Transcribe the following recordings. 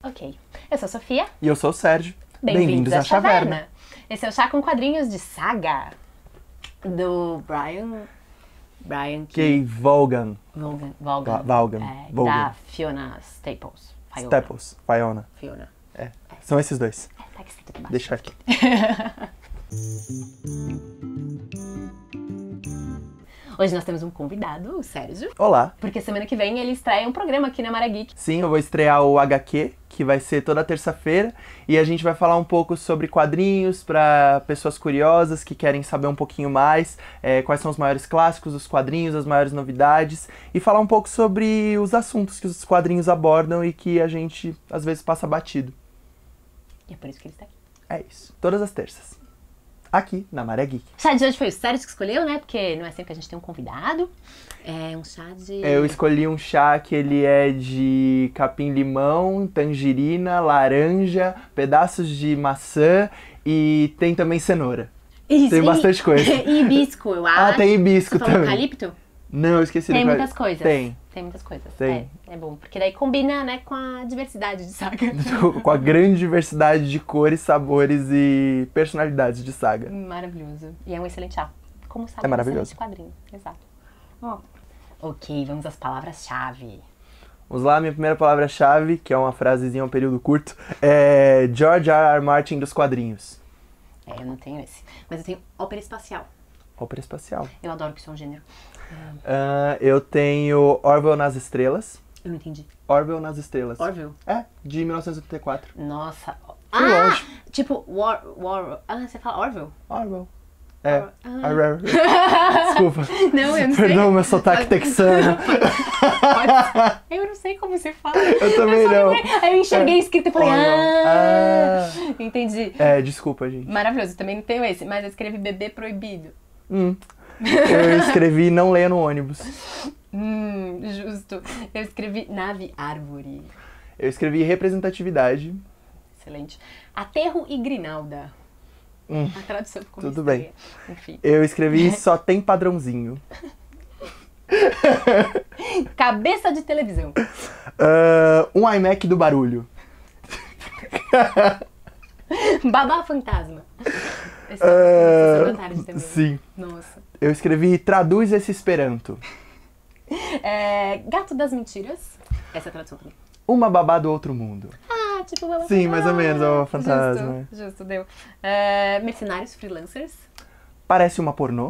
Ok. Eu sou a Sofia. E eu sou o Sérgio. Bem-vindos à Chaverna. Esse é o Chá com Quadrinhos de Saga. Do Brian K. Vaughan. Vaughan. Da Fiona Staples. Fiona. Fiona. São esses dois. Tá aqui escrito embaixo. Deixa aqui. Hoje nós temos um convidado, o Sérgio. Olá. Porque semana que vem ele estreia um programa aqui na Maré Geek. Sim, eu vou estrear o HQ, que vai ser toda terça-feira. E a gente vai falar um pouco sobre quadrinhos para pessoas curiosas que querem saber um pouquinho mais. Quais são os maiores clássicos dos quadrinhos, as maiores novidades. E falar um pouco sobre os assuntos que os quadrinhos abordam e que a gente, às vezes, passa batido. E é por isso que ele está aqui. É isso. Todas as terças. Aqui, na Maré Geek. O chá de hoje foi o Sérgio que escolheu, né? Porque não é sempre que a gente tem um convidado. É um chá de... Eu escolhi um chá que ele é de capim-limão, tangerina, laranja, pedaços de maçã e tem também cenoura. Isso, tem bastante coisa. E hibisco, eu acho. Ah, tem hibisco Você falou também. eucalipto? Não, eu esqueci. Tem muitas coisas. Tem muitas coisas. Tem. É bom, porque daí combina, né, com a diversidade de Saga. Com a grande diversidade de cores, sabores e personalidades de Saga. Maravilhoso. E é um excelente chá. Como Saga É maravilhoso. Um excelente quadrinho. Exato. Ok, vamos às palavras-chave. Vamos lá, minha primeira palavra-chave, que é uma frasezinha, um período curto, é George R. R. Martin dos quadrinhos. Eu não tenho esse. Mas eu tenho ópera espacial. Ópera espacial. Eu adoro que isso é um gênero. Eu tenho Orville nas Estrelas. Eu não entendi. Orville nas Estrelas. Orville? De 1984. Nossa. Fui longe. Tipo, você fala Orville? Orville. Ah. Desculpa. Não, eu não sei. Perdão, meu sotaque texano. Eu não sei como você fala. Eu também não. Aí eu enxerguei escrito e falei, entendi. Desculpa, gente. Maravilhoso, eu também não tenho esse, mas eu escrevi bebê proibido. Eu escrevi não leia no ônibus. Justo. Eu escrevi nave árvore. Eu escrevi representatividade. Excelente. Aterro e grinalda. A tradução ficou Tudo estranha. bem. Enfim. Eu escrevi só tem padrãozinho. Cabeça de televisão. Um iMac do barulho. Babá fantasma. Esse é tarde também. Sim. Nossa. Eu escrevi traduz esse esperanto. Gato das mentiras. Essa é a tradução também. Uma babá do outro mundo. Tipo babá. Sim, mais ou menos, é uma fantasma. Justo, deu. Mercenários, freelancers. Parece uma pornô.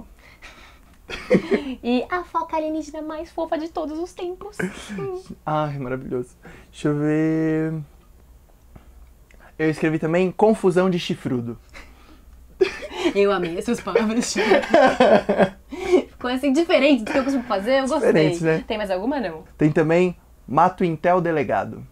E a foca alienígena mais fofa de todos os tempos. Ai, maravilhoso. Deixa eu ver... Eu escrevi também confusão de chifrudo. Eu amei essas palavras. Ficou assim, diferente do que eu costumo fazer, eu gostei. Diferente, né? Tem mais alguma, não? Tem também Mato Intel Delegado.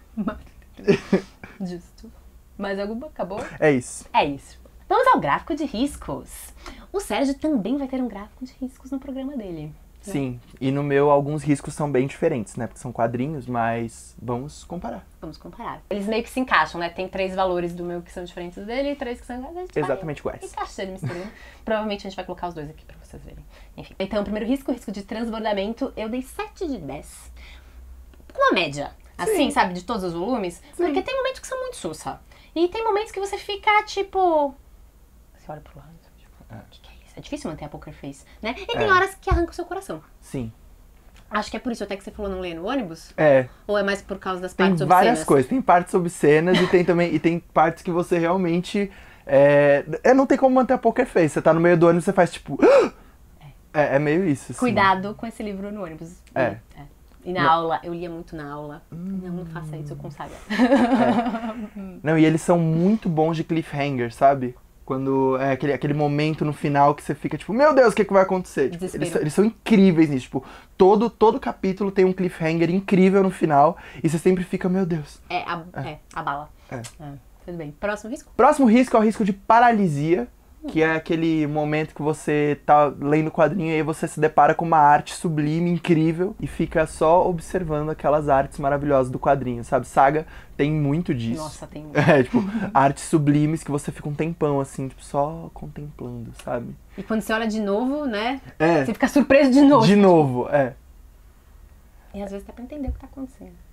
Justo. Mais alguma? Acabou? É isso. É isso. Vamos ao gráfico de riscos. O Sérgio também vai ter um gráfico de riscos no programa dele. Sim, e no meu alguns riscos são bem diferentes, né? Porque são quadrinhos, mas vamos comparar. Vamos comparar. Eles meio que se encaixam, né? Tem 3 valores do meu que são diferentes do dele e 3 que são iguais. Exatamente iguais. Encaixando, misturando. Provavelmente a gente vai colocar os dois aqui pra vocês verem. Enfim. Então, o primeiro risco, o risco de transbordamento, eu dei 7 de 10. Uma média. Assim, sabe? De todos os volumes. Sim. Porque tem momentos que são muito sussa. E tem momentos que você fica, tipo... Você olha pro lado, tipo, o que é isso? É difícil manter a poker face, né? E tem horas que arranca o seu coração. Sim. Acho que é por isso até que você falou não ler no ônibus? Ou é mais por causa das tem partes obscenas? várias coisas. Tem partes obscenas e tem também... E tem partes que você realmente... não tem como manter a poker face. Você tá no meio do ônibus e você faz tipo... É meio isso, assim. Cuidado com esse livro no ônibus. E na aula, eu lia muito na aula. Não faça isso com Saga. Não, e eles são muito bons de cliffhanger, sabe? Quando é aquele momento no final que você fica tipo, meu Deus, o que vai acontecer? Tipo, eles são incríveis nisso. Tipo, todo capítulo tem um cliffhanger incrível no final e você sempre fica, meu Deus. A bala. Tudo bem. Próximo risco? Próximo risco é o risco de paralisia, que é aquele momento que você tá lendo o quadrinho e aí você se depara com uma arte sublime, incrível, e fica só observando aquelas artes maravilhosas do quadrinho, sabe? Saga tem muito disso. Nossa, tem muito. Tipo, artes sublimes que você fica um tempão, assim, tipo, só contemplando, sabe? E quando você olha de novo, né? Você fica surpreso de novo. De novo, E às vezes dá pra entender o que tá acontecendo.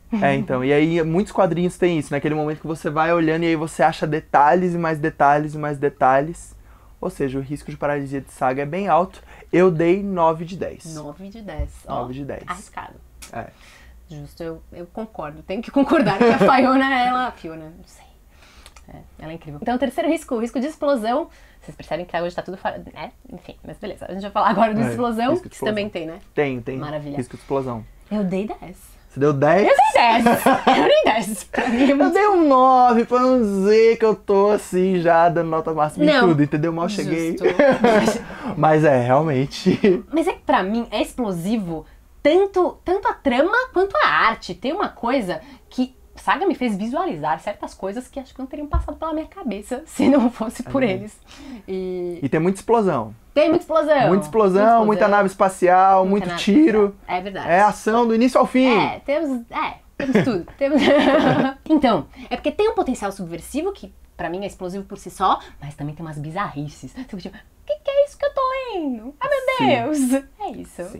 Então, e aí muitos quadrinhos têm isso, naquele momento que você vai olhando e aí você acha detalhes e mais detalhes e mais detalhes. Ou seja, o risco de paralisia de saga é bem alto. Eu dei 9 de 10. 9 de 10. 9 de 10. Arriscado. É. Justo, eu concordo. Tenho que concordar que a Fiona, não sei. Ela é incrível. Então, o terceiro risco, o risco de explosão. Vocês percebem que hoje tá tudo fora, né? Enfim, mas beleza. A gente vai falar agora do explosão, risco de que também tem, né? Tem. Maravilha. Risco de explosão. Eu dei 10. Você deu 10? Eu dei 10. Eu dei 10. Pra mim é Eu muito... dei um 9, pra não dizer que eu tô assim, já dando nota máxima em tudo, entendeu? Mal cheguei. Justo. Mas realmente. Mas é que pra mim é explosivo tanto a trama quanto a arte. Tem uma coisa que Saga me fez visualizar certas coisas que acho que não teriam passado pela minha cabeça se não fosse por eles. E tem muita explosão. Tem muita explosão. Muita explosão, muita nave espacial, muito tiro. É verdade. É ação do início ao fim. Temos tudo. Então, é porque tem um potencial subversivo que pra mim é explosivo por si só, mas também tem umas bizarrices. Tipo, o que é isso que eu tô lendo? Ai, meu Deus! É isso. Sim.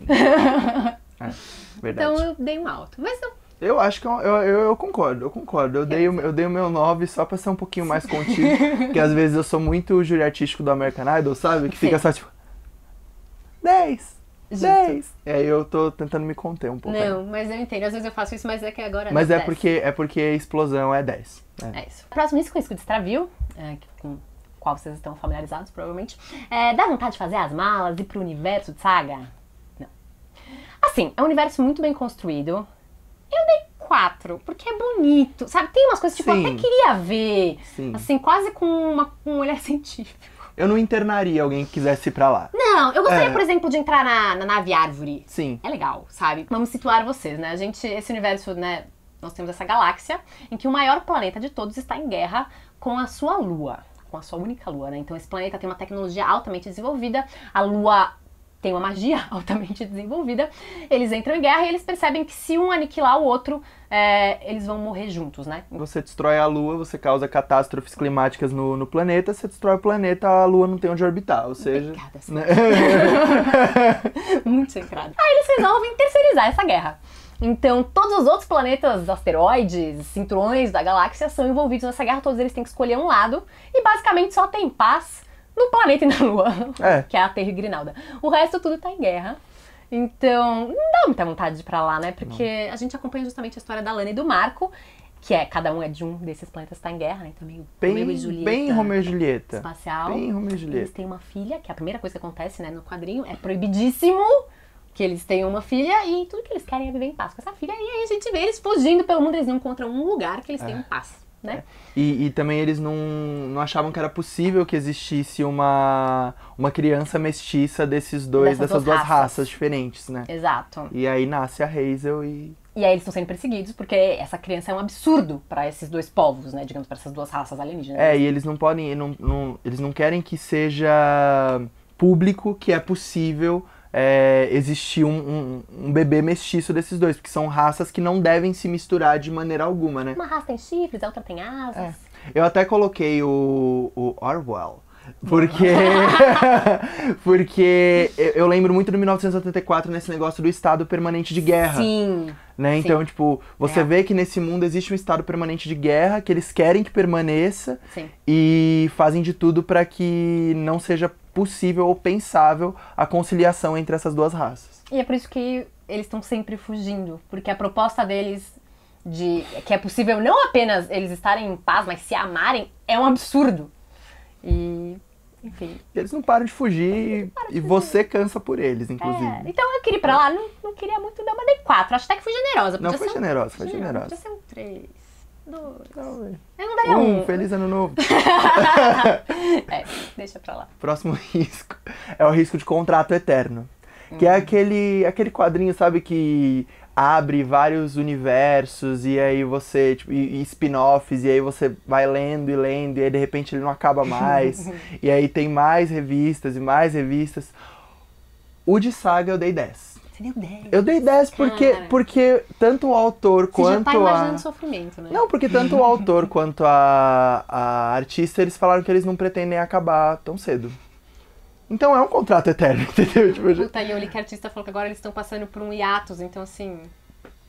Verdade. Então eu dei um alto. Mas eu acho que eu concordo. Eu dei o meu 9 só pra ser um pouquinho mais contido. Porque às vezes eu sou muito júri artístico do American Idol, sabe? Que fica só tipo... 10! 10! E aí eu tô tentando me conter um pouco. Não, mas eu entendo. Às vezes eu faço isso, mas é que agora... Mas é porque a explosão é 10. É isso. Próximo risco de extravio, com o qual vocês estão familiarizados, provavelmente. Dá vontade de fazer as malas, ir pro universo de Saga? Não. Assim, é um universo muito bem construído. Eu dei 4, porque é bonito, sabe? Tem umas coisas, tipo, eu até queria ver, assim, quase com um olhar científico. Eu não internaria alguém que quisesse ir pra lá. Não, eu gostaria, por exemplo, de entrar na nave árvore. Sim. É legal, sabe? Vamos situar vocês, né? Esse universo, né? Nós temos essa galáxia em que o maior planeta de todos está em guerra com a sua lua. Com a sua única lua, né? Então esse planeta tem uma tecnologia altamente desenvolvida. A lua tem uma magia altamente desenvolvida. Eles entram em guerra e eles percebem que se um aniquilar o outro, eles vão morrer juntos, né? Você destrói a Lua, você causa catástrofes climáticas no planeta, você destrói o planeta, a Lua não tem onde orbitar, ou seja... Obrigada, né? Muito centrado. Aí eles resolvem terceirizar essa guerra. Então, todos os outros planetas, asteroides, cinturões da galáxia são envolvidos nessa guerra, todos eles têm que escolher um lado, e basicamente só tem paz no planeta e na Lua, que é a Terra e Grinalda. O resto tudo tá em guerra. Então, não dá muita vontade de ir pra lá, né? Porque a gente acompanha justamente a história da Lana e do Marco, que cada um é de um desses planetas que tá em guerra, né? Também Romeu e Julieta. Bem Romeu e Julieta. Espacial. Bem Romeu e Julieta. Eles têm uma filha, que é a primeira coisa que acontece, né, no quadrinho. É proibidíssimo que eles tenham uma filha e tudo que eles querem é viver em paz com essa filha. E aí a gente vê eles fugindo pelo mundo, eles não encontram um lugar que eles tenham paz. Né? E também eles não achavam que era possível que existisse uma criança mestiça dessas duas raças diferentes, né? Exato. E aí nasce a Hazel e aí eles estão sendo perseguidos porque essa criança é um absurdo para esses dois povos, né? Digamos, para essas duas raças alienígenas. E eles não podem, eles não querem que seja público que é possível existir um bebê mestiço desses dois, porque são raças que não devem se misturar de maneira alguma, né? Uma raça tem chifres, a outra tem asas. Eu até coloquei o Orwell, porque eu lembro muito do 1984 nesse negócio do estado permanente de guerra. Sim. Né? Então, tipo, você vê que nesse mundo existe um estado permanente de guerra, que eles querem que permaneça e fazem de tudo para que não seja possível ou pensável a conciliação entre essas duas raças. E é por isso que eles estão sempre fugindo, porque a proposta deles de que é possível não apenas eles estarem em paz, mas se amarem, é um absurdo. E, enfim... Eles não param de fugir e você cansa por eles, inclusive. Então eu queria ir pra lá, não queria muito não, mas dei 4. Acho até que fui generosa. Não, foi generosa, foi generosa. Podia ser um 3, 2... Não, eu não daria 1. Feliz ano novo. Deixa pra lá. Próximo risco é o risco de contrato eterno. Que é aquele quadrinho, sabe, que abre vários universos e aí você, tipo, e spin-offs, e aí você vai lendo e aí de repente ele não acaba mais. E aí tem mais revistas e mais revistas. O de Saga eu dei 10. Você deu 10? Eu dei 10 porque tanto o autor quanto Você já tá imaginando sofrimento, né? Não, porque tanto o autor quanto a artista, eles falaram que eles não pretendem acabar tão cedo. Então é um contrato eterno, entendeu? Tipo, Puta, e eu li que a artista falou que agora eles estão passando por um hiatus, então assim...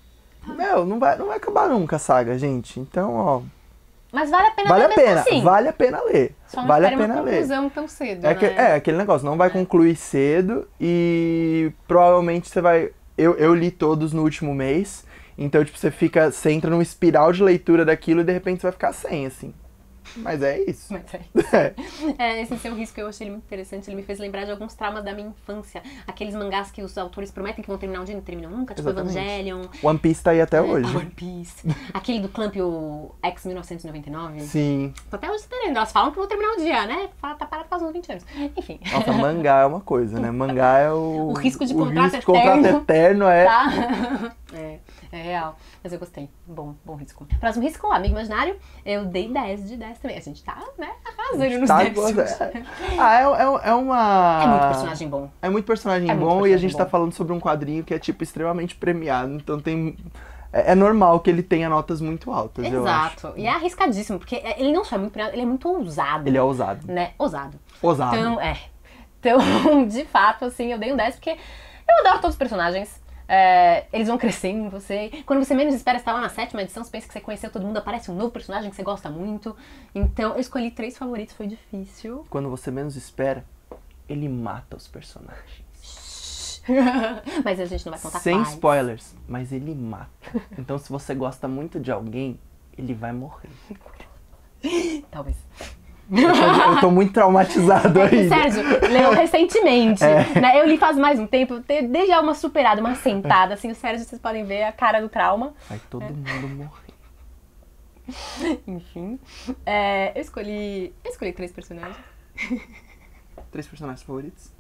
Meu, não vai acabar nunca a saga, gente. Então, ó... Mas vale a pena Vale ler a mesmo pena, assim. vale a pena ler. Só não vale a espere pena uma ler. conclusão tão cedo, Aquele negócio, não vai concluir cedo e provavelmente você vai... Eu li todos no último mês, então, tipo, você entra numa espiral de leitura daquilo e de repente você vai ficar sem, assim. Mas é isso. Mas é isso. Esse seu risco eu achei ele muito interessante. Ele me fez lembrar de alguns traumas da minha infância. Aqueles mangás que os autores prometem que vão terminar um dia e não terminam nunca. Tipo Exatamente. Evangelion. One Piece tá aí até hoje. One Piece. Aquele do Clamp, o X-1999. Sim. Tô até hoje esperando. Elas falam que vão terminar um dia, né? Tá parado faz uns 20 anos. Enfim. Nossa, mangá é uma coisa, né? Mangá é o... O risco de o contrato risco de contrato eterno é... Tá? É real. Mas eu gostei. Bom risco. Próximo risco, amigo imaginário. Eu dei 10 de 10 também. A gente tá, né, arrasando nos 10. É uma... É muito personagem bom. É muito personagem bom e a gente tá falando sobre um quadrinho que é, tipo, extremamente premiado. Então tem... É normal que ele tenha notas muito altas, eu acho. Exato. E é arriscadíssimo, porque ele não só é muito premiado, ele é muito ousado. Ele é ousado. Né? Ousado. Ousado. Então, de fato, assim, eu dei um 10 porque eu adoro todos os personagens. Eles vão crescendo em você. Quando você menos espera, você tá lá na 7ª edição, você pensa que você conheceu todo mundo, aparece um novo personagem que você gosta muito. Então, eu escolhi 3 favoritos, foi difícil. Quando você menos espera, ele mata os personagens. Mas a gente não vai contar Sem quais. spoilers, mas ele mata. Então, se você gosta muito de alguém, ele vai morrer. Talvez. Eu tô muito traumatizado ainda. Sérgio leu recentemente, né? Eu li faz mais um tempo, dei já uma superada, uma sentada, assim, o Sérgio, vocês podem ver a cara do trauma. Vai todo mundo morrer. Enfim, eu escolhi 3 personagens. 3 personagens favoritos?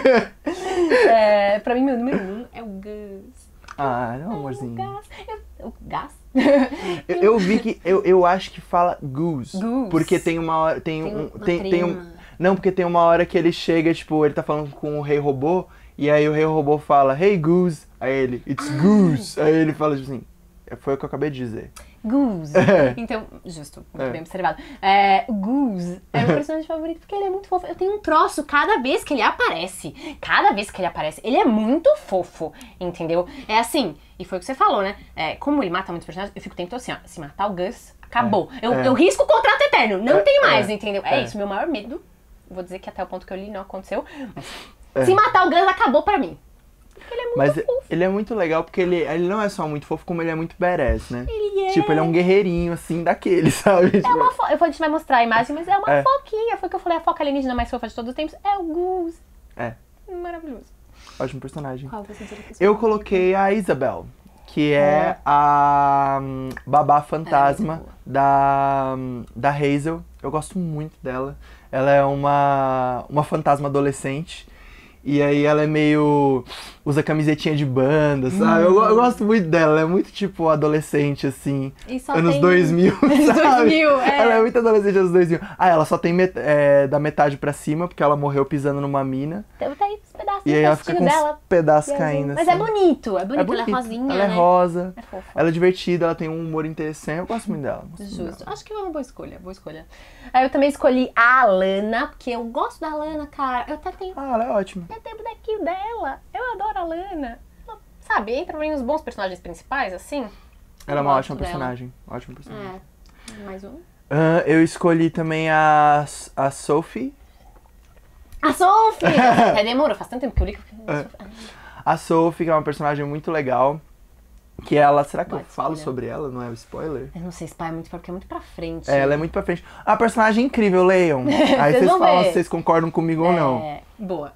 Pra mim, meu número 1 é o Gus. Ah, não, amorzinho. O Gus? Eu vi que, eu acho que fala Goose. Goose. Porque tem uma hora, não, porque tem uma hora que ele chega, tipo, ele tá falando com o Rei Robô, e aí o Rei Robô fala, Hey Goose, aí ele, It's Goose, aí ele fala, tipo assim, foi o que eu acabei de dizer. Goose. Então, justo, muito bem observado. O Goose é meu personagem favorito porque ele é muito fofo. Eu tenho um troço cada vez que ele aparece. Ele é muito fofo, entendeu? É assim, e foi o que você falou, né? Como ele mata muitos personagens, eu fico tentando assim, ó, se matar o Gus, acabou. Eu risco o contrato eterno, não tem mais, entendeu? É isso, meu maior medo. Vou dizer que até o ponto que eu li não aconteceu. Mas se matar o Gus, acabou pra mim. Porque ele é muito fofo. Ele é muito legal porque ele não é só muito fofo, como ele é muito badass, né? Ele é. Tipo, ele é um guerreirinho, assim, daquele, sabe? A gente vai mostrar a imagem, mas é uma foquinha. Foi o que eu falei, a foca alienígena mais fofa de todos os tempos é o Goose. Maravilhoso. Ótimo personagem. Qual você diria que Eu coloquei a Isabel, que é a babá fantasma da Hazel. Eu gosto muito dela. Ela é uma fantasma adolescente. E aí ela é meio... usa camisetinha de banda, sabe? Eu gosto muito dela, ela é muito tipo adolescente, assim. Anos 2000, sabe? Ela é muito adolescente anos 2000. Ela só tem da metade pra cima, porque ela morreu pisando numa mina. Tem uns pedaços e aí ela fica com dela. uns pedaços caindo, Mas assim. é bonito, ela é rosinha, ela é rosa, é fofa. ela é divertida, ela tem um humor interessante, eu gosto muito dela. Justo, acho que é uma boa escolha. Eu também escolhi a Alana, porque eu gosto da Alana, cara. Eu até tenho... ela é ótima. Tem bonequinho dela, eu adoro a Alana. Ela, sabe, entra bem os bons personagens principais, assim. Ela é uma ótima personagem, Mais um. Eu escolhi também a Sophie. A Sophie! Demorou, faz tanto tempo que eu li. A Sophie, que é uma personagem muito legal. Que ela... Será que eu falo spoiler. sobre ela? Não é o spoiler? Eu não sei se é muito porque é muito pra frente. Ela é muito pra frente. A personagem incrível, leiam. Aí vocês falam se vocês concordam comigo ou não. Boa.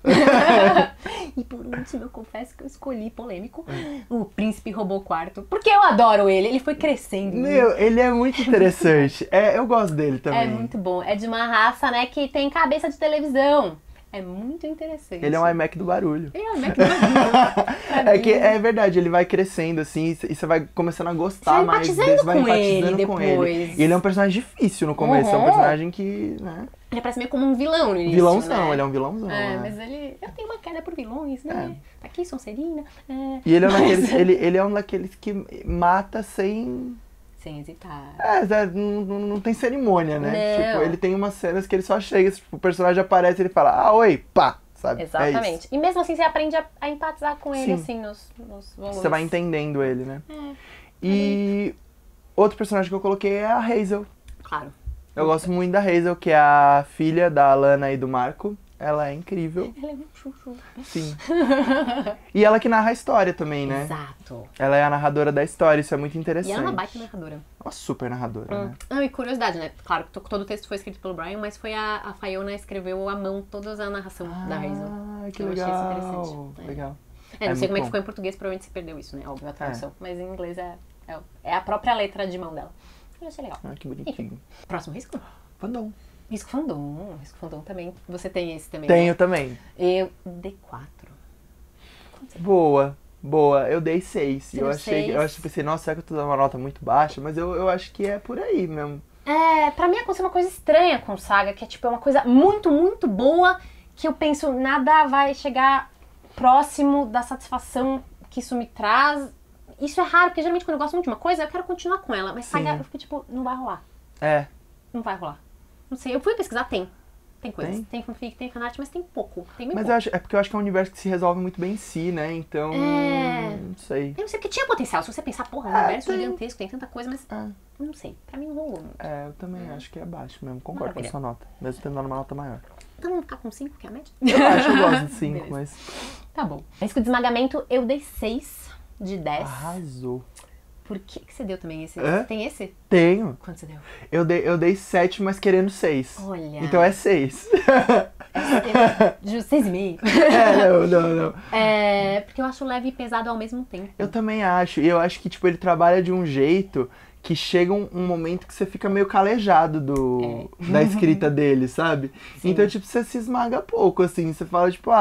E por último, eu confesso que eu escolhi polêmico o Príncipe Roubou o Quarto. Porque eu adoro ele. Ele foi crescendo. Meu, ele é muito interessante. Eu gosto dele também. É muito bom. É de uma raça, né, que tem cabeça de televisão. É muito interessante. Ele é um iMac do barulho. Ele é um iMac do barulho. É verdade, ele vai crescendo assim e você vai começando a gostar mais dele, você vai empatizando com ele. E ele é um personagem difícil no começo, é um personagem que, né? Ele parece meio como um vilão no início, vilãozão, né? ele é um vilãozão. Mas eu tenho uma queda por vilões, né? Aqui, Sonserina. E ele é um daqueles, ele é um daqueles que mata sem hesitar. Não tem cerimônia, né? Não. Tipo, ele tem umas cenas que ele só chega, tipo, o personagem aparece e ele fala, oi, pá, sabe? Exatamente. E mesmo assim você aprende a empatizar com ele, assim, nos volumes. Você vai entendendo ele, né? E outro personagem que eu coloquei é a Hazel. Claro. Eu gosto muito da Hazel, que é a filha da Lana e do Marco. Ela é incrível. Ela é muito chuchu. Sim. E ela que narra a história também, né? Exato. Ela é a narradora da história, isso é muito interessante. E ela é uma baita narradora. Uma super narradora, né? Não, e curiosidade, né? Claro que todo o texto foi escrito pelo Brian, mas foi a Fiona escreveu à mão toda a narração da Hazel. Ah, que Eu legal. achei isso interessante. Legal. Não sei como é que bom. ficou em português, provavelmente se perdeu isso, né? Óbvio, a tradução. Mas em inglês é a própria letra de mão dela. Eu achei legal. Ah, que bonitinho. Próximo risco? Fandom. Risco Fandom. Risco Fandom também. Você tem esse também? Tenho né? também. Eu dei 4. Boa. Eu dei 6. Você deu 6? Eu pensei, nossa, será que eu tô dando uma nota muito baixa? Mas eu acho que é por aí mesmo. Pra mim aconteceu uma coisa estranha com Saga, que é uma coisa muito, muito boa, que eu penso, nada vai chegar próximo da satisfação que isso me traz. Isso é raro, porque geralmente quando eu gosto muito de uma coisa, eu quero continuar com ela. Mas Saga, eu fico não vai rolar. Não vai rolar. Não sei, eu fui pesquisar, tem coisas. Tem fanfic, tem fanart, mas tem pouco. Tem muito pouco. É porque eu acho que é um universo que se resolve muito bem em si, né? Então, não sei. Eu não sei, porque tinha potencial. Se você pensar, porra, é um universo gigantesco, tem tanta coisa, mas não sei. Pra mim não rolou muito. Eu também acho que é baixo mesmo. Concordo Maravilha. com a sua nota. Mesmo tendo dado uma nota maior. Então vamos ficar com 5, que é a média? Eu gosto de 5, Beleza. mas... Tá bom. Risco de esmagamento, eu dei 6 de 10. Arrasou. Por que você deu também esse? Hã? Tem esse? Tenho. Quanto você deu? Eu dei 7, mas querendo 6. Olha. Então é 6. De 6,5. Não. Porque eu acho leve e pesado ao mesmo tempo. Eu também acho. E eu acho que, tipo, ele trabalha de um jeito que chega um momento que você fica meio calejado da escrita dele, sabe? Sim. Então, tipo, você se esmaga pouco, assim. Você fala, tipo,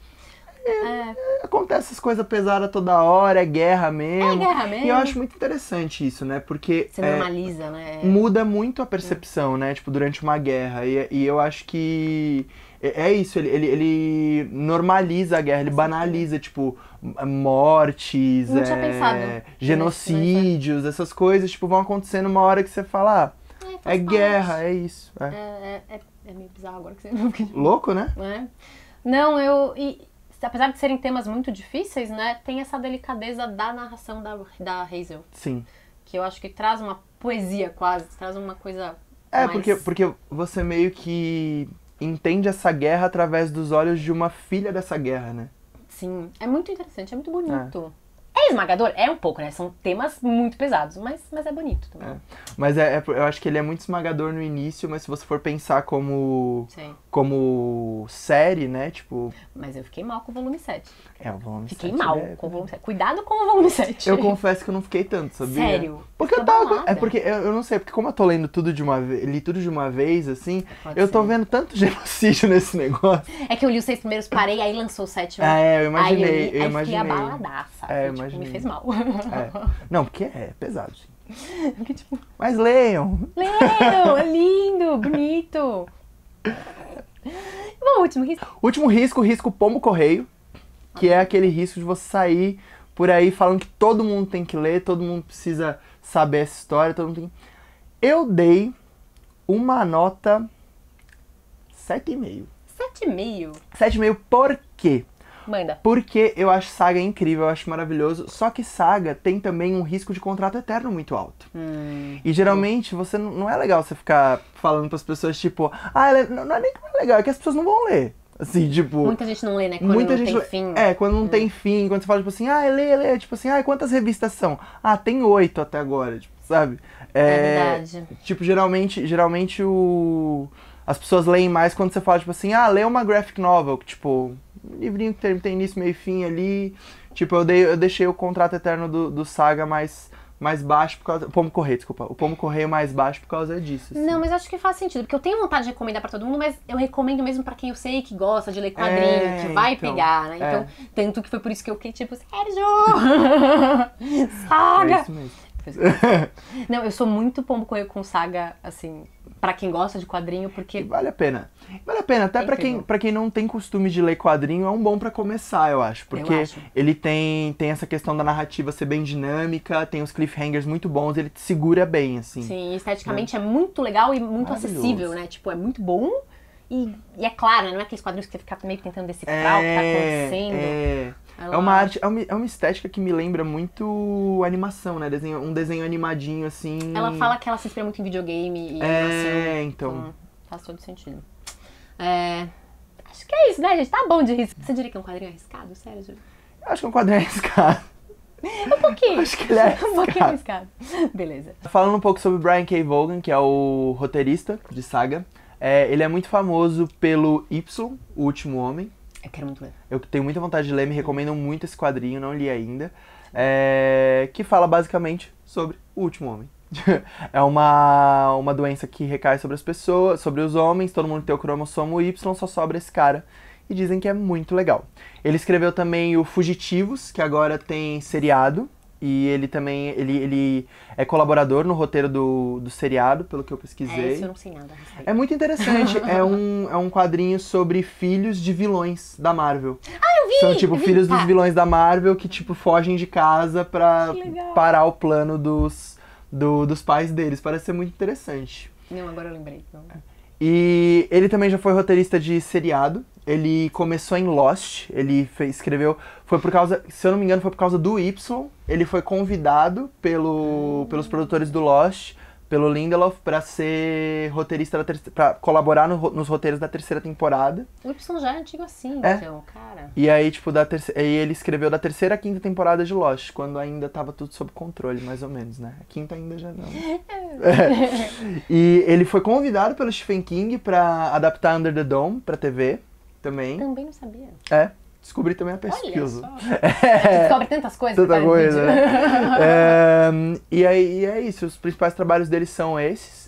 acontece essas coisas pesadas toda hora, é guerra mesmo. É guerra mesmo. E eu acho muito interessante isso, né? Porque Você normaliza, né? muda muito a percepção, né? Tipo, durante uma guerra. E eu acho que é isso, ele normaliza a guerra, ele banaliza, tipo, mortes, Não tinha pensado genocídios, essas coisas, tipo, vão acontecendo uma hora que você fala, faz guerra, parte. é isso. É meio bizarro agora que você... Louco, né? Não, apesar de serem temas muito difíceis, né, tem essa delicadeza da narração da Hazel. Sim. Que eu acho que traz uma poesia quase, traz uma coisa mais... porque você meio que entende essa guerra através dos olhos de uma filha dessa guerra, né? Sim, é muito interessante, é muito bonito. É esmagador? É um pouco, né? São temas muito pesados, mas é bonito também. Mas eu acho que ele é muito esmagador no início, mas se você for pensar como série, né, tipo... Mas eu fiquei mal com o volume 7. O volume 7 Fiquei mal com o volume 7. Cuidado com o volume 7. Eu confesso que eu não fiquei tanto, sabia? Sério? Porque eu tava... porque eu não sei, porque como eu tô lendo tudo de uma vez, li tudo de uma vez, assim, eu tô vendo tanto genocídio nesse negócio. É que eu li os 6 primeiros, parei, aí lançou o 7. Eu imaginei, aí eu imaginei. fiquei abaladaça. Me fez mal. Não, porque é pesado, sim. Porque, tipo... Mas leiam! Leiam! É lindo! Bonito! Bom, último risco. Último risco, o risco pombo-correio, que é aquele risco de você sair por aí falando que todo mundo tem que ler, todo mundo precisa saber essa história, todo mundo tem... Eu dei uma nota 7,5. 7,5? 7,5 por quê? Manda. Porque eu acho Saga incrível, eu acho maravilhoso, só que Saga tem também um risco de contrato eterno muito alto. E geralmente você não é legal você ficar falando pras pessoas, tipo, não é nem que não é legal, é que as pessoas não vão ler. Assim, tipo... Muita gente não lê, né? Quando não tem fim. Quando não tem fim, quando você fala, tipo assim, lê, tipo assim, quantas revistas são? Tem 8 até agora, tipo, sabe? É verdade. Tipo, geralmente as pessoas leem mais quando você fala, tipo assim, lê uma graphic novel, que, tipo, um livrinho que tem início, meio e fim ali. Tipo, eu deixei o contrato eterno do Saga mais baixo por causa... O Pombo Correio mais baixo por causa disso. Assim. Não, mas acho que faz sentido, porque eu tenho vontade de recomendar pra todo mundo, mas eu recomendo mesmo pra quem eu sei que gosta de ler quadrinho, que vai pegar, né? Então, tanto que foi por isso que eu fiquei tipo, Sérgio! Saga! É isso mesmo. Não, eu sou muito Pombo Correio com Saga, assim, pra quem gosta de quadrinho, porque... E vale a pena. Vale a pena, até pra quem não tem costume de ler quadrinho, é um bom pra começar, eu acho. Porque ele tem essa questão da narrativa ser bem dinâmica, tem os cliffhangers muito bons, ele te segura bem, assim. Sim, esteticamente é muito legal e muito acessível, né? Tipo, é muito bom e é claro, né? Não é aqueles quadrinhos que você fica meio tentando decifrar o que tá acontecendo. É uma arte, é uma estética que me lembra muito animação, né? Um desenho animadinho, assim. Ela fala que ela se inspira muito em videogame e animação. Então. Faz todo sentido. Acho que é isso, né, gente? Tá bom de risco. Você diria que é um quadrinho arriscado, Sérgio? Eu acho que é um quadrinho arriscado. Um pouquinho. Acho que ele é arriscado. Um pouquinho arriscado. Beleza. Falando um pouco sobre Brian K. Vaughan, que é o roteirista de Saga. Ele é muito famoso pelo Y, O Último Homem. Eu quero muito ler. Eu tenho muita vontade de ler, me recomendam muito esse quadrinho, não li ainda. Que fala basicamente sobre o último homem. É uma doença que recai sobre as pessoas, sobre os homens, todo mundo tem o cromossomo Y, só sobra esse cara. E dizem que é muito legal. Ele escreveu também o Fugitivos, que agora tem seriado. E ele também, ele é colaborador no roteiro do seriado, pelo que eu pesquisei. Isso eu não sei nada a respeito. É muito interessante. é um quadrinho sobre filhos de vilões da Marvel. Eu vi! São, tipo, filhos dos vilões da Marvel que, tipo, fogem de casa pra parar o plano dos pais deles. Parece ser muito interessante. Não, agora eu lembrei. Não. E ele também já foi roteirista de seriado. Ele começou em Lost, ele escreveu, foi por causa, se eu não me engano, foi por causa do Y. Ele foi convidado pelos produtores do Lost, pelo Lindelof, pra ser roteirista, pra colaborar nos roteiros da terceira temporada. O Y já é antigo assim, então, cara. E aí, tipo, aí ele escreveu da terceira à quinta temporada de Lost, quando ainda tava tudo sob controle, mais ou menos, né? A quinta ainda já não. E ele foi convidado pelo Stephen King pra adaptar Under the Dome pra TV. Também não sabia. Descobri também a pesquisa. Olha só. Descobre tantas coisas. Tanta coisa, né? E aí é isso, os principais trabalhos dele são esses.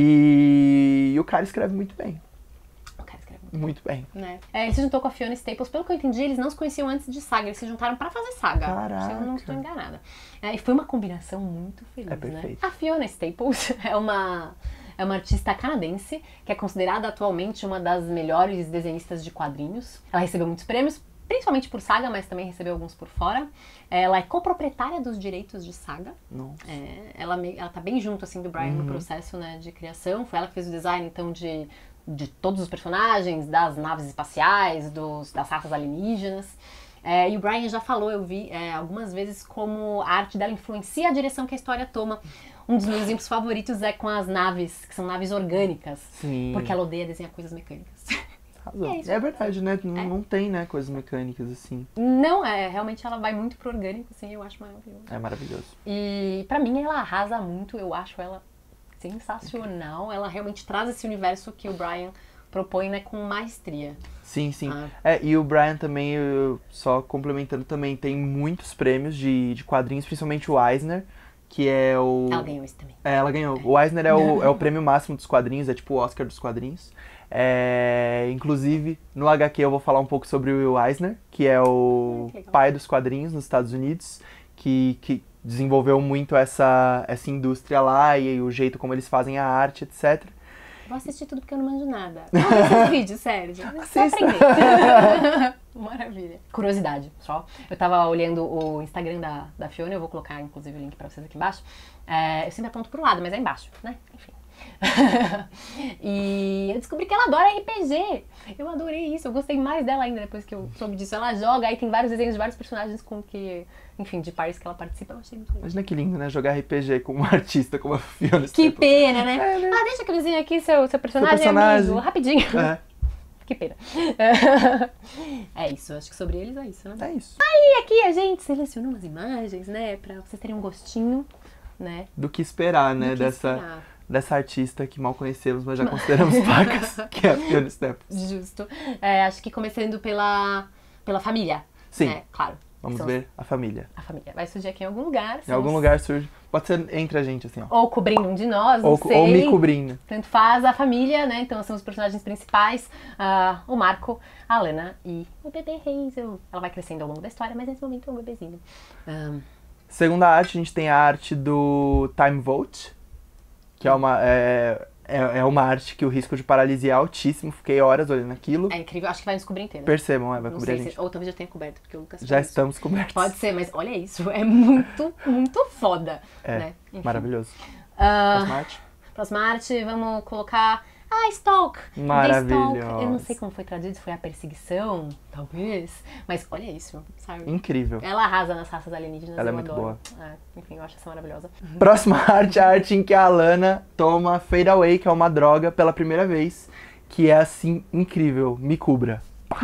E o cara escreve muito bem. O cara escreve muito bem. Né? Ele se juntou com a Fiona Staples. Pelo que eu entendi, eles não se conheciam antes de Saga. Eles se juntaram pra fazer Saga. Caraca. Se eu não estou enganada. E foi uma combinação muito feliz, perfeito. né? A Fiona Staples é uma artista canadense que é considerada atualmente uma das melhores desenhistas de quadrinhos. Ela recebeu muitos prêmios, principalmente por Saga, mas também recebeu alguns por fora. Ela é coproprietária dos direitos de Saga. Nossa. Ela tá bem junto assim do Brian no processo, né, de criação. Foi ela que fez o design então de todos os personagens, das naves espaciais, das raças alienígenas. E o Brian já falou, eu vi algumas vezes, como a arte dela influencia a direção que a história toma. Um dos meus exemplos favoritos é com as naves, que são naves orgânicas. Sim. Porque ela odeia desenhar coisas mecânicas. É verdade, né? Não tem, né, coisas mecânicas assim. Não, realmente ela vai muito pro orgânico, assim, eu acho maravilhoso. É maravilhoso. E pra mim ela arrasa muito, eu acho ela sensacional. Ela realmente traz esse universo que o Brian propõe, né, com maestria. Sim. E o Brian também, só complementando também, tem muitos prêmios de quadrinhos, principalmente o Eisner, que é o... Ela ganhou esse também. Ela ganhou. O Eisner é o prêmio máximo dos quadrinhos, é tipo o Oscar dos quadrinhos. Inclusive, no HQ eu vou falar um pouco sobre o Will Eisner, que é o pai dos quadrinhos nos Estados Unidos, que desenvolveu muito essa indústria lá e o jeito como eles fazem a arte, etc. Vou assistir tudo porque eu não manjo nada. Vou ver esses vídeos, sério. Vou aprender. Maravilha. Curiosidade, só. Eu tava olhando o Instagram da Fiona, eu vou colocar inclusive o link pra vocês aqui embaixo. Eu sempre aponto pro lado, mas é embaixo, né? Enfim. E eu descobri que ela adora RPG. Eu adorei isso, eu gostei mais dela ainda depois que eu soube disso. Ela joga, aí tem vários desenhos de vários personagens com que, enfim, de pares que ela participa. Eu achei muito legal. Imagina que lindo, né? Jogar RPG com uma artista como a Fiona Que pena, né? Deixa que eu desenho aqui seu personagem. Amigo, rapidinho. Que pena. É isso, acho que sobre eles é isso, né? É isso. Aí aqui a gente selecionou umas imagens, né? Pra vocês terem um gostinho, né? Do que esperar, né? Dessa artista que mal conhecemos, mas já consideramos pacas, que é a Fiona Staples. Justo. Acho que começando pela família. Sim. Né? Claro. Vamos ver a família. A família. Vai surgir aqui em algum lugar. Em algum lugar surge. Pode ser entre a gente, assim, ó. Ou cobrindo um de nós, não sei. Ou me cobrindo. Tanto faz a família, né? Então são os personagens principais. O Marco, a Lana e o bebê Hazel. Ela vai crescendo ao longo da história, mas nesse momento é um bebezinho. Segunda arte, a gente tem a arte do Time Vault, que é uma arte que o risco de paralisia é altíssimo. Fiquei horas olhando aquilo. É incrível, acho que vai nos cobrir inteiro. Percebam, vai não cobrir sei a gente. Ou talvez já tenha coberto, porque o Lucas já estamos cobertos. Pode ser, mas olha isso, é muito, muito foda. Né? Maravilhoso. Próxima arte? Próxima arte, vamos colocar Stalk. Maravilhoso. The Stalk. Eu não sei como foi traduzido, se foi a perseguição, talvez. Mas olha isso, sabe? Incrível. Ela arrasa nas raças alienígenas. Ela é eu muito adoro. boa. Enfim, eu acho essa maravilhosa. Próxima arte, a arte em que a Alana toma Fade Away, que é uma droga, pela primeira vez. Que é assim, incrível. Me cubra.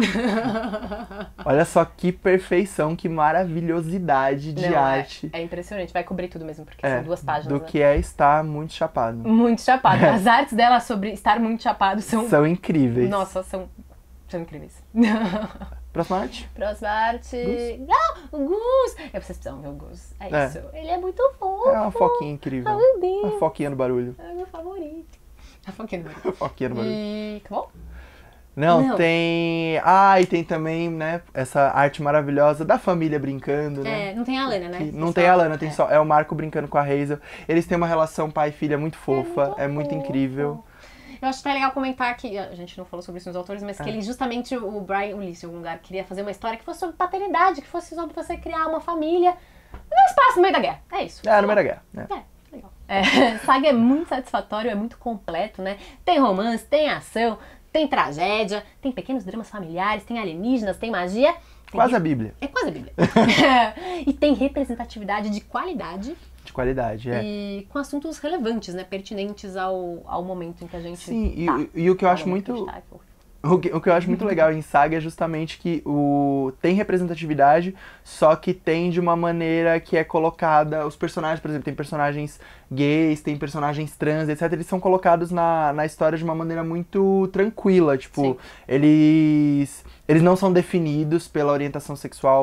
Olha só que perfeição, que maravilhosidade de arte. É impressionante, vai cobrir tudo mesmo, porque são 2 páginas. Do que é estar muito chapado. Muito chapado. As artes dela sobre estar muito chapado são incríveis. Nossa, são incríveis. Próxima arte? Próxima arte. O Gus! Vocês precisam ver o Gus. É isso. Ele é muito fofo. É uma foquinha incrível. Meu Deus. Uma foquinha no barulho. É o meu favorito. A foquinha no barulho. A foquinha no barulho. E acabou? Não, tem... e tem também, né, essa arte maravilhosa da família brincando, né? Não tem a Alana, né? Não tem a Alana, tem só... É o Marco brincando com a Hazel. Eles têm uma relação pai e filha muito fofa, é muito incrível. Eu acho até legal comentar que, a gente não falou sobre isso nos autores, mas que ele justamente, o Brian Ulisses, em algum lugar, queria fazer uma história que fosse sobre paternidade, que fosse sobre você criar uma família no espaço, no meio da guerra. É isso. No meio da guerra. Legal. Saga é muito satisfatório, é muito completo, né? Tem romance, tem ação, tem tragédia, tem pequenos dramas familiares, tem alienígenas, tem magia. Quase a Bíblia. É quase a Bíblia. E tem representatividade de qualidade. De qualidade, E com assuntos relevantes, né? Pertinentes ao momento em que a gente e o que eu acho muito... O que eu acho muito legal em Saga é justamente que tem representatividade, só que tem de uma maneira que é colocada... Os personagens, por exemplo, tem personagens gays, tem personagens trans, etc. Eles são colocados na história de uma maneira muito tranquila. Tipo, eles não são definidos pela orientação sexual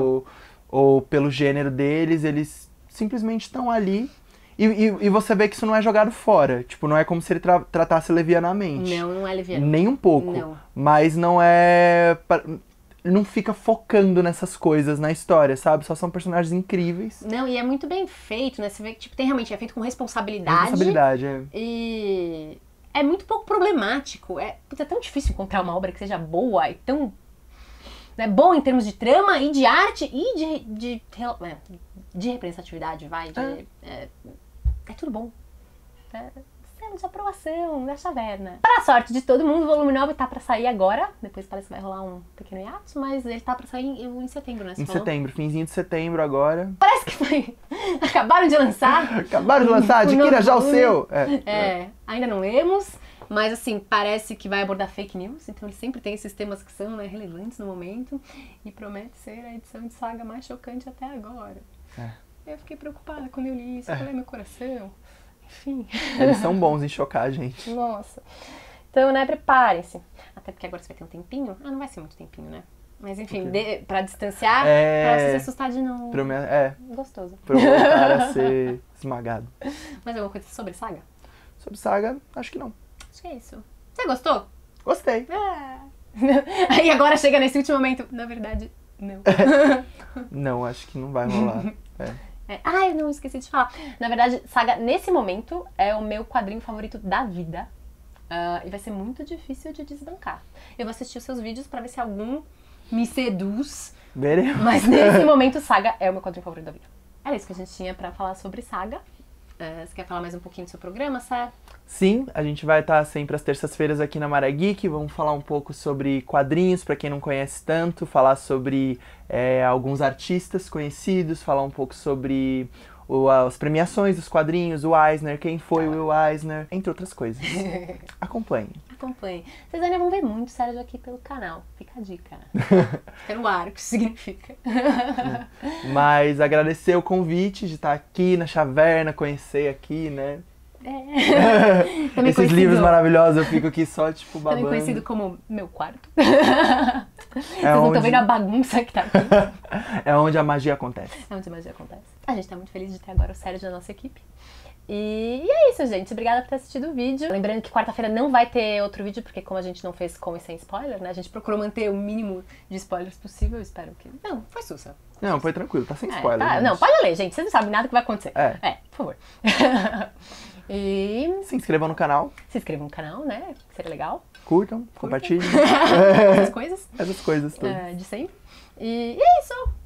ou pelo gênero deles. Eles simplesmente estão ali. E você vê que isso não é jogado fora. Tipo, não é como se ele tratasse levianamente. Não é leviano. Nem um pouco. Não. Mas não é... Não fica focando nessas coisas na história, sabe? Só são personagens incríveis. Não, e é muito bem feito, né? Você vê que tipo, realmente é feito com responsabilidade. Responsabilidade, é. E é muito pouco problemático. É tão difícil encontrar uma obra que seja boa e tão... boa em termos de trama e de arte e de representatividade, é tudo bom. Selo de aprovação da Chaverna. Para a sorte de todo mundo, o volume 9 tá pra sair agora. Depois parece que vai rolar um pequeno hiato, mas ele tá pra sair em setembro, né? Setembro, finzinho de setembro agora. Parece que foi. Acabaram de lançar. Acabaram de lançar, adquira já o seu. Ainda não lemos. Mas assim, parece que vai abordar fake news, então ele sempre tem esses temas que são relevantes no momento. E promete ser a edição de Saga mais chocante até agora. Eu fiquei preocupada quando eu li isso, eu falei, meu coração. Enfim. Eles são bons em chocar a gente. Nossa. Então, preparem-se. Até porque agora você vai ter um tempinho. Não vai ser muito tempinho, né? Mas enfim, pra distanciar, pra você se assustar de novo. Gostoso. Pra eu voltar a ser esmagado. Mais alguma coisa sobre Saga? Sobre Saga, acho que não. Acho que é isso. Você gostou? Gostei. Aí agora chega nesse último momento. Na verdade, não. Não, acho que não vai rolar. Eu não esqueci de falar. Na verdade, Saga, nesse momento, é o meu quadrinho favorito da vida. E vai ser muito difícil de desbancar. Eu vou assistir os seus vídeos pra ver se algum me seduz. Veremos. Mas nesse momento, Saga é o meu quadrinho favorito da vida. Era isso que a gente tinha pra falar sobre Saga. Você quer falar mais um pouquinho do seu programa, Sá? Sim, a gente vai estar sempre às terças-feiras aqui na Maré Geek. Vamos falar um pouco sobre quadrinhos, para quem não conhece tanto, falar sobre alguns artistas conhecidos, falar um pouco sobre as premiações dos quadrinhos, o Eisner, quem foi o Will Eisner, entre outras coisas. Acompanhe. Vocês ainda vão ver muito Sérgio aqui pelo canal. Fica a dica. Fica no ar, o que isso significa. Mas agradecer o convite de estar aqui na Chaverna, conhecer aqui, né? Esses livros maravilhosos, eu fico aqui só, tipo, babando. Também conhecido como meu quarto. Vocês não estão vendo a bagunça que tá aqui. É onde a magia acontece. A gente tá muito feliz de ter agora o Sérgio na nossa equipe. E é isso, gente. Obrigada por ter assistido o vídeo. Lembrando que quarta-feira não vai ter outro vídeo, porque como a gente não fez com e sem spoiler, né? A gente procurou manter o mínimo de spoilers possível. Espero que... Não, foi sussa. Não, foi tranquilo. Tá sem spoiler. Tá. Não, pode ler, gente. Vocês não sabem nada que vai acontecer. Por favor. E... Se inscrevam no canal. Né? Seria legal. Curtam. Compartilhem. Essas coisas. Essas coisas todas. De sempre. E é isso.